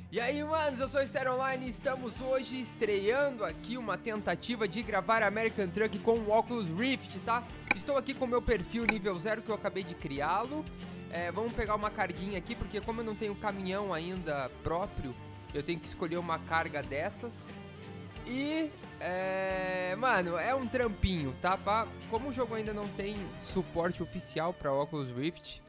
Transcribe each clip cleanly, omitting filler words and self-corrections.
E aí, manos, eu sou o Stereo Online e estamos hoje estreando aqui uma tentativa de gravar American Truck com o Oculus Rift, tá? Estou aqui com o meu perfil nível 0 que eu acabei de criá-lo. Vamos pegar uma carguinha aqui, porque como eu não tenho caminhão ainda próprio, eu tenho que escolher uma carga dessas. E, mano, é um trampinho, tá? Como o jogo ainda não tem suporte oficial para Oculus Rift,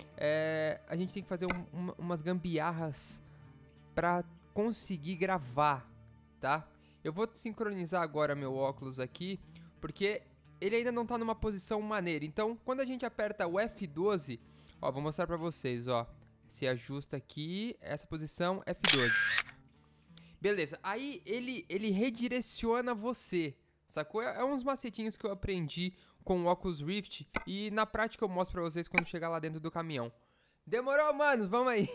a gente tem que fazer umas gambiarras pra conseguir gravar, tá? Eu vou sincronizar agora meu óculos aqui, porque ele ainda não tá numa posição maneira. Então, quando a gente aperta o F12, ó, vou mostrar pra vocês, ó. Se ajusta aqui, essa posição, F12. Beleza, aí ele redireciona você, sacou? É uns macetinhos que eu aprendi com o Oculus Rift e na prática eu mostro pra vocês quando chegar lá dentro do caminhão. Demorou, manos? Vamos aí!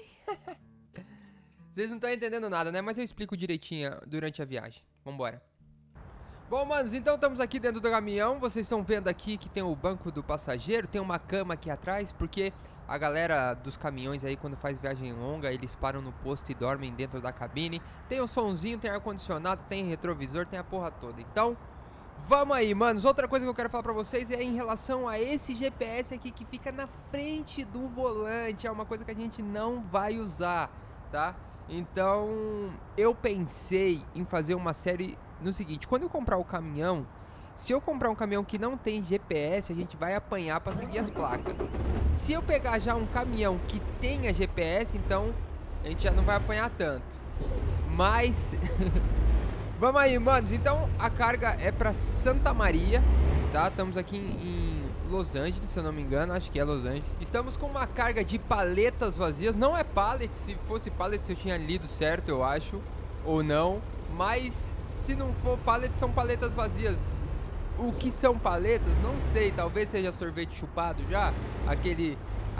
Vocês não estão entendendo nada, né? Mas eu explico direitinho durante a viagem. Vambora. Bom, manos, então estamos aqui dentro do caminhão. Vocês estão vendo aqui que tem o banco do passageiro. Tem uma cama aqui atrás, porque a galera dos caminhões aí, quando faz viagem longa, eles param no posto e dormem dentro da cabine. Tem o sonzinho, tem ar-condicionado, tem retrovisor, tem a porra toda. Então, vamos aí, manos. Outra coisa que eu quero falar pra vocês é em relação a esse GPS aqui que fica na frente do volante. É uma coisa que a gente não vai usar, tá? Então, eu pensei em fazer uma série no seguinte: quando eu comprar o caminhão, se eu comprar um caminhão que não tem GPS, a gente vai apanhar para seguir as placas. Se eu pegar já um caminhão que tenha GPS, então a gente já não vai apanhar tanto. Mas, vamos aí, manos. Então, a carga é para Santa Maria, tá? Estamos aqui em Los Angeles, se eu não me engano, acho que é Los Angeles. Estamos com uma carga de paletas vazias. Não é pallet, se fosse pallet eu tinha lido certo, eu acho. Ou não. Mas se não for pallet, são paletas vazias. O que são paletas? Não sei, talvez seja sorvete chupado já. Aquele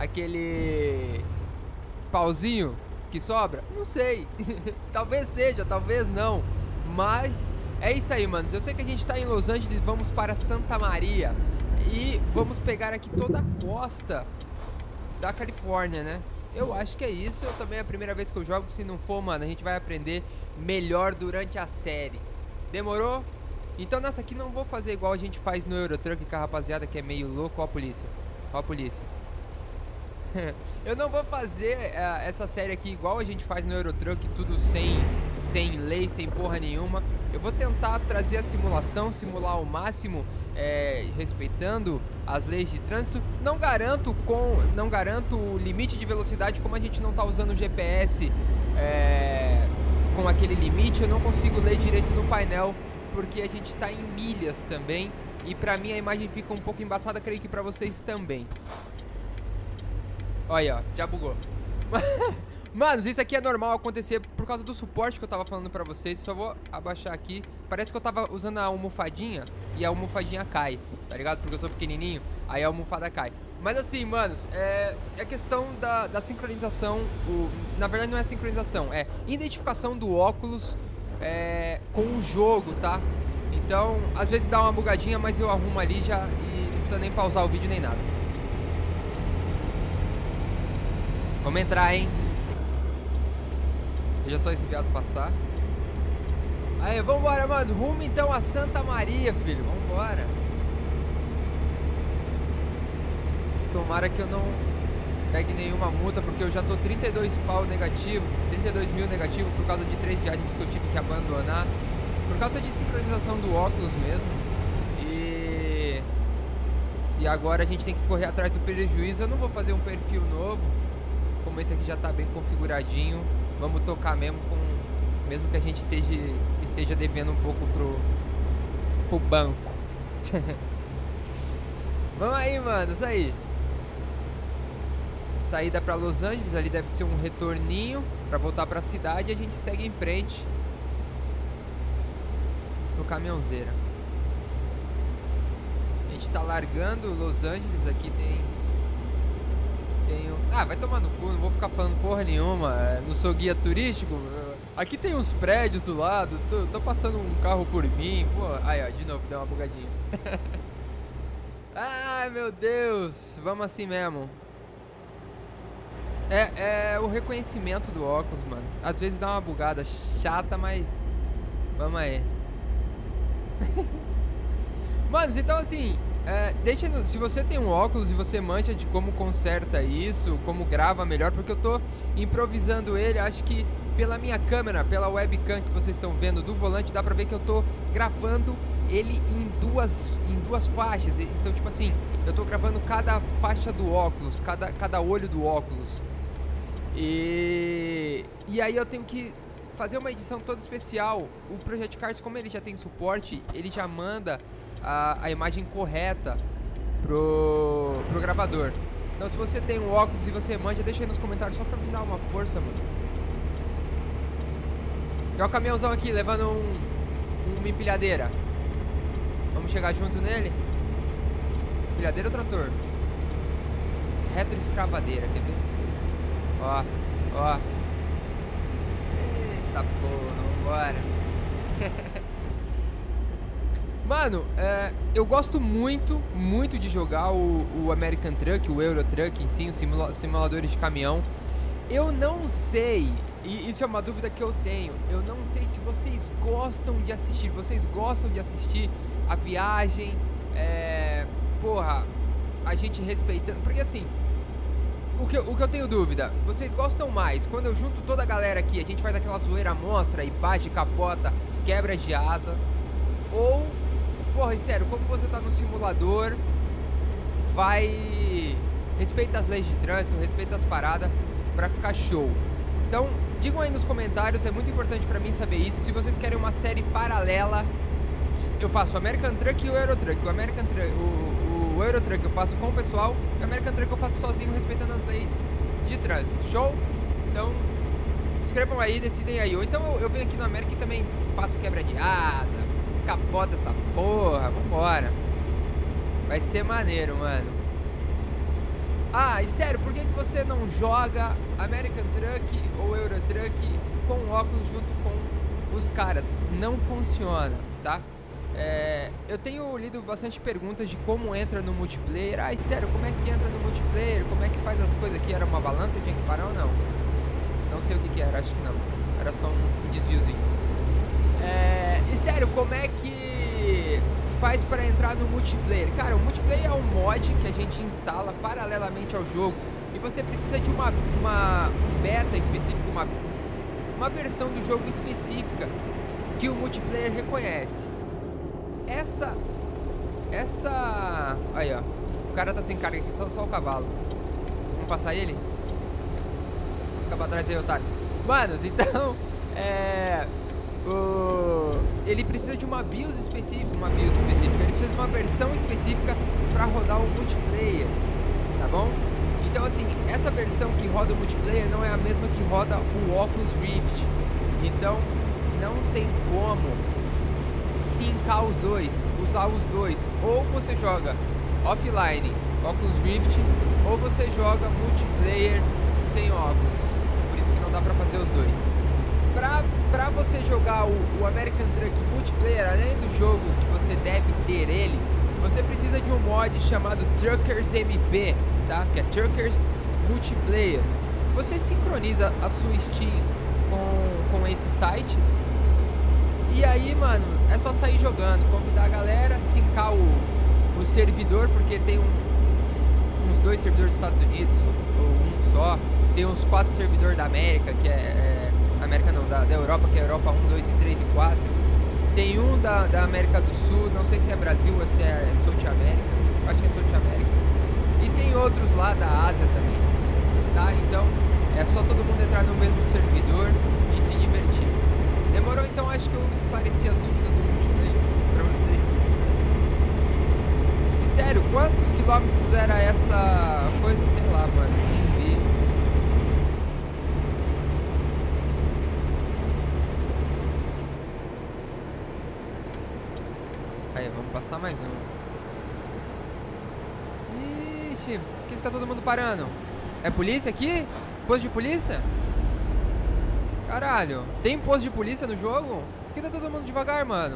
pauzinho que sobra. Não sei. Talvez seja, talvez não. Mas é isso aí, manos. Eu sei que a gente tá em Los Angeles, vamos para Santa Maria. E vamos pegar aqui toda a costa da Califórnia, né? Eu acho que é isso. Eu também é a primeira vez que eu jogo. Se não for, mano, a gente vai aprender melhor durante a série. Demorou? Então nessa aqui não vou fazer igual a gente faz no Eurotruck com a rapaziada que é meio louco. Ó a polícia. Ó a polícia. Eu não vou fazer essa série aqui igual a gente faz no Eurotruck, tudo sem lei, sem porra nenhuma. Eu vou tentar trazer a simulação, simular ao máximo, respeitando as leis de trânsito. Não garanto o limite de velocidade, como a gente não tá usando o GPS com aquele limite. Eu não consigo ler direito no painel, porque a gente tá em milhas também. E pra mim a imagem fica um pouco embaçada, creio que pra vocês também. Olha, ó, já bugou. Manos, isso aqui é normal acontecer por causa do suporte que eu tava falando pra vocês. Só vou abaixar aqui. Parece que eu tava usando a almofadinha e a almofadinha cai, tá ligado? Porque eu sou pequenininho, aí a almofada cai. Mas assim, manos, é questão da sincronização. Na verdade não é sincronização, é identificação do óculos com o jogo, tá? Então, às vezes dá uma bugadinha, mas eu arrumo ali já e não precisa nem pausar o vídeo nem nada. Vamos entrar, hein? Deixa só esse viado passar. Aí, vambora, mano. Rumo então a Santa Maria, filho. Vambora. Tomara que eu não pegue nenhuma multa, porque eu já tô 32 pau negativo, 32 mil negativo por causa de 3 viagens que eu tive que abandonar. Por causa de sincronização do óculos mesmo. E agora a gente tem que correr atrás do prejuízo. Eu não vou fazer um perfil novo. Como esse aqui já tá bem configuradinho, vamos tocar mesmo mesmo que a gente esteja devendo um pouco pro banco. Vamos aí, mano, isso aí. Saída pra Los Angeles, ali deve ser um retorninho pra voltar pra cidade e a gente segue em frente no caminhãozeira. A gente tá largando Los Angeles, aqui tem Ah, vai tomar no cu, não vou ficar falando porra nenhuma. Não sou guia turístico. Aqui tem uns prédios do lado. Tô passando um carro por mim. Pô, aí, ó, de novo, deu uma bugadinha. Ai, meu Deus. Vamos assim mesmo. É o reconhecimento do óculos, mano. Às vezes dá uma bugada chata, mas... Vamos aí. Manos, então assim... se você tem um óculos e você manja de como conserta isso, como grava melhor, porque eu tô improvisando ele, acho que pela minha câmera, pela webcam que vocês estão vendo do volante, dá pra ver que eu tô gravando ele em duas faixas. Então, tipo assim, eu tô gravando cada faixa do óculos, cada olho do óculos. E aí eu tenho que fazer uma edição toda especial. O Project Cars, como ele já tem suporte, ele já manda a imagem correta pro gravador. Então se você tem um óculos e você manja, deixa aí nos comentários só pra me dar uma força, mano. Tem um caminhãozão aqui levando uma empilhadeira. Vamos chegar junto nele? Empilhadeira ou trator? Retroescavadeira, quer ver? Ó. Eita porra, vambora. Mano, eu gosto muito de jogar o American Truck, o Euro Truck em si, os simuladores de caminhão. Eu não sei, e isso é uma dúvida que eu tenho, eu não sei se vocês gostam de assistir. Vocês gostam de assistir a viagem, porra, a gente respeitando, porque assim, o que eu tenho dúvida, vocês gostam mais quando eu junto toda a galera aqui, a gente faz aquela zoeira monstra e bate, capota, quebra de asa, ou, porra, Estéreo, como você tá no simulador, respeita as leis de trânsito, respeita as paradas pra ficar show. Então, digam aí nos comentários, é muito importante pra mim saber isso. Se vocês querem uma série paralela, eu faço o American Truck e o Euro Truck. O Euro Truck eu faço com o pessoal, e o American Truck eu faço sozinho, respeitando as leis de trânsito. Show? Então, escrevam aí, decidem aí. Ou então eu venho aqui no América e também faço quebra de asa, capota essa porra, vambora. Vai ser maneiro, mano. Ah, Estéreo, por que você não joga American Truck ou Euro Truck com óculos junto com os caras? Não funciona, tá? Eu tenho lido bastante perguntas de como entra no multiplayer. Ah, Estéreo, como é que entra no multiplayer? Como é que faz as coisas aqui? Era uma balança? Eu tinha que parar ou não? Não sei o que era, acho que não. Era só um desviozinho. Estéreo, como é que faz para entrar no multiplayer? Cara, o multiplayer é um mod que a gente instala paralelamente ao jogo. E você precisa de um beta específico, uma versão do jogo específica que o multiplayer reconhece. Essa... Aí, ó. O cara tá sem carga aqui, só o cavalo. Vamos passar ele? Fica pra trás aí, otário. Manos, então... Ele precisa de uma BIOS específica. Ele precisa de uma versão específica pra rodar o multiplayer. Tá bom? Então, assim, essa versão que roda o multiplayer não é a mesma que roda o Oculus Rift. Então, não tem como sincar os dois, usar os dois. Ou você joga offline Oculus Rift, ou você joga multiplayer sem óculos. Por isso que não dá pra fazer os dois. Pra você jogar o American Truck multiplayer, além do jogo que você deve ter ele, você precisa de um mod chamado Truckers MP, tá? Que é Truckers Multiplayer. Você sincroniza a sua Steam com esse site. E aí, mano, é só sair jogando, convidar a galera, sincar o servidor, porque tem uns 2 servidores dos Estados Unidos, ou um só. Tem uns 4 servidores da América, que América não, da Europa, que é Europa 1, 2, 3 e 4. Tem um da América do Sul, não sei se é Brasil ou se é South América, acho que é South América. E tem outros lá da Ásia também, tá? Então, é só todo mundo entrar no mesmo servidor e se divertir. Demorou? Então acho que eu esclareci a dúvida do multiplayer pra vocês. Mistério, quantos quilômetros era essa coisa? Sei lá, mano, nem vi. Aí, vamos passar mais um. Ixi, por que tá todo mundo parando? É polícia aqui? Posto de polícia? Caralho, tem posto de polícia no jogo? Por que tá todo mundo devagar, mano?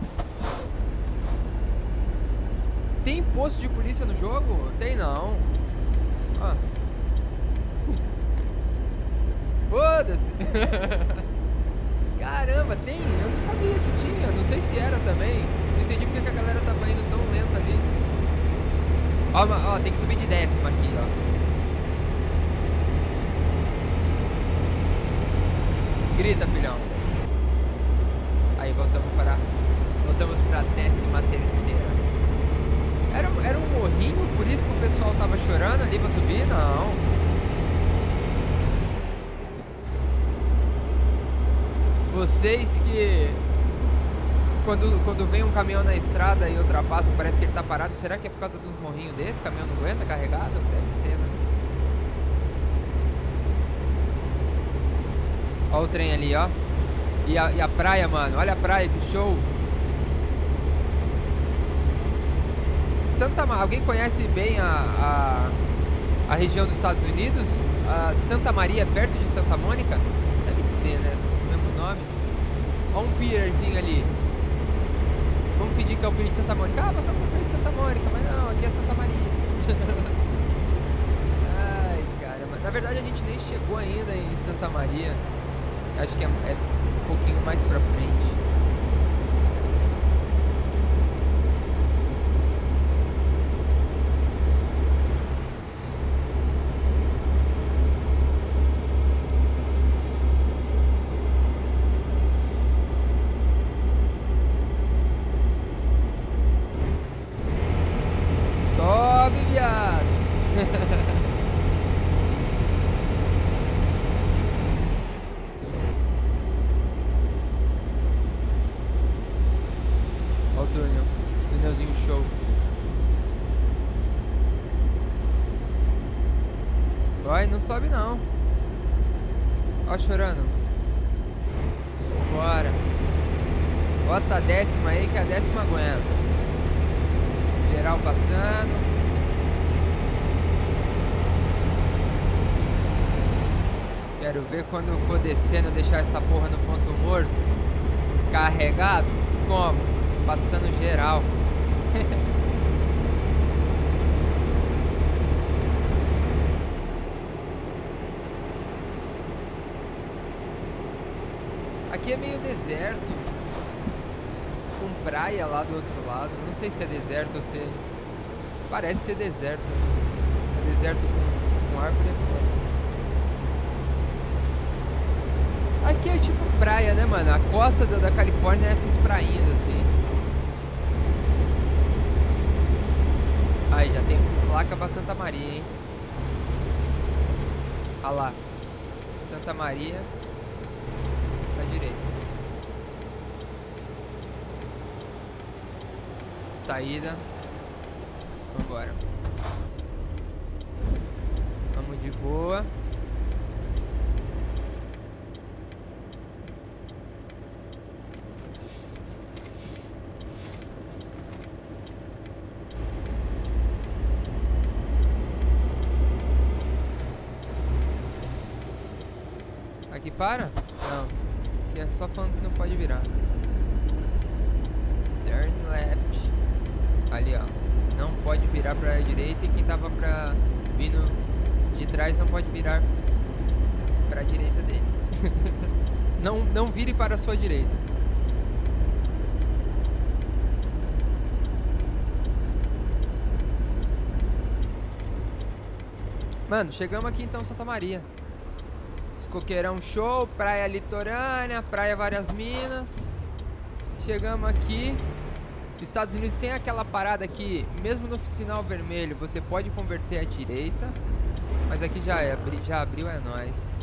Tem posto de polícia no jogo? Tem não. Ah. Foda-se. Caramba, tem? Eu não sabia que tinha. Não sei se era também. Não entendi porque que a galera tava indo tão lenta ali. Ó, tem que subir de 10ª aqui, ó. Grita, filhão. Aí, voltamos pra 13ª. Era um morrinho, por isso que o pessoal tava chorando ali pra subir? Não. Vocês que... Quando vem um caminhão na estrada e ultrapassa, parece que ele tá parado. Será que é por causa dos morrinhos desse? O caminhão não aguenta carregado? Deve ser, né? Ó o trem ali, ó. E a praia, mano. Olha a praia, que show. Alguém conhece bem a região dos Estados Unidos? A Santa Maria, perto de Santa Mônica? Deve ser, né? O mesmo nome. Ó um pierzinho ali. Vamos fingir que é o pier de Santa Mônica. Ah, passamos pro pier de Santa Mônica. Mas não, aqui é Santa Maria. Ai, caramba. Na verdade, a gente nem chegou ainda em Santa Maria. Acho que é um pouquinho mais pra frente. Sobe, viado. Olha o túnel. Túnelzinho show. Vai, não sobe não. Ó, chorando. Bora. Bota a 10ª aí, que a 10ª aguenta. Geral passando. Quero ver quando for descendo, deixar essa porra no ponto morto. Carregado. Como? Passando geral. Aqui é meio deserto. Com praia lá do outro lado. Não sei se é deserto ou se... Parece ser deserto, né? É deserto com árvore é foda. Aqui é tipo praia, né, mano? A costa da Califórnia é essas prainhas assim. Aí, já tem placa pra Santa Maria, hein? Olha lá. Santa Maria. Pra direita. Saída. Vambora. Vamos de boa. Aqui para? Não. Aqui é só falando que não pode virar. Turn left. Ali, ó. Não pode virar pra direita e quem tava vindo de trás não pode virar pra direita dele. Não vire para a sua direita. Mano, chegamos aqui então, Santa Maria. Coqueirão show, praia litorânea, praia Várias Minas. Chegamos aqui. Estados Unidos tem aquela parada que, mesmo no sinal vermelho, você pode converter à direita. Mas aqui já abriu, é nóis.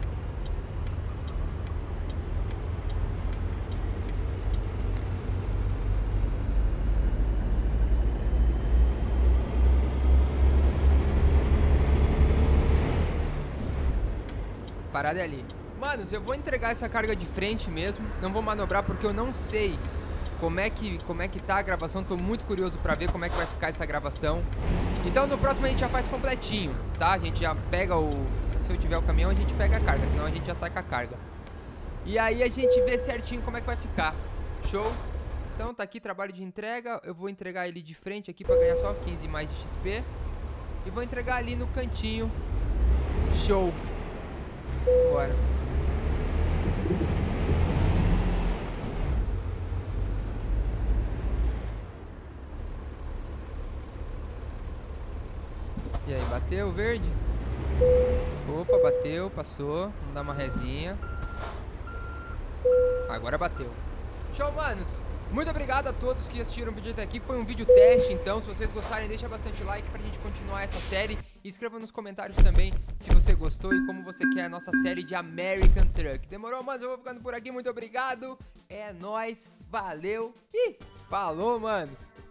Parada é ali. Manos, eu vou entregar essa carga de frente mesmo. Não vou manobrar porque eu não sei como é que tá a gravação. Tô muito curioso pra ver como é que vai ficar essa gravação. Então no próximo a gente já faz completinho, tá? A gente já pega o... Se eu tiver o caminhão a gente pega a carga, senão a gente já sai com a carga. E aí a gente vê certinho como é que vai ficar. Show? Então tá aqui trabalho de entrega. Eu vou entregar ele de frente aqui pra ganhar só 15 mais de XP. E vou entregar ali no cantinho. Show! Bora. E aí, bateu o verde? Opa, bateu, passou. Vamos dar uma resinha. Agora bateu. Show, manos! Muito obrigado a todos que assistiram o vídeo até aqui. Foi um vídeo teste, então se vocês gostarem, deixa bastante like pra gente continuar essa série. E escreva nos comentários também se você gostou e como você quer a nossa série de American Truck. Demorou, manos? Eu vou ficando por aqui. Muito obrigado. É nóis. Valeu. E falou, manos!